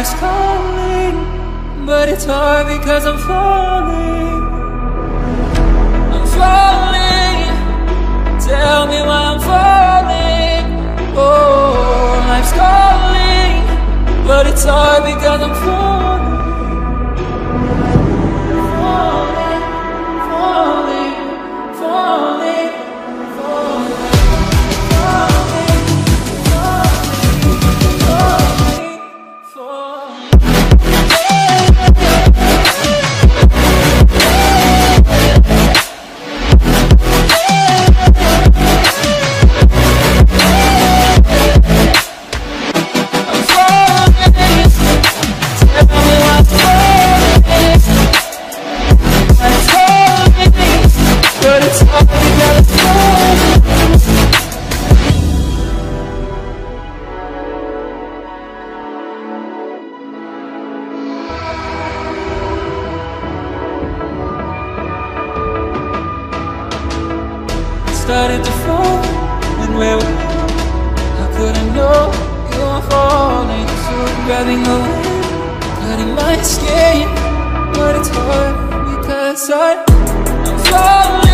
life's calling, but it's hard because I'm falling. I'm falling. Tell me why I'm falling. Oh, life's calling, but it's hard because I'm falling. Falling, falling, falling, falling, falling, falling, falling. Started to fall, and where we were, how could I know you were falling? So grabbing the wind, cutting my skin, but it's hard because I'm falling.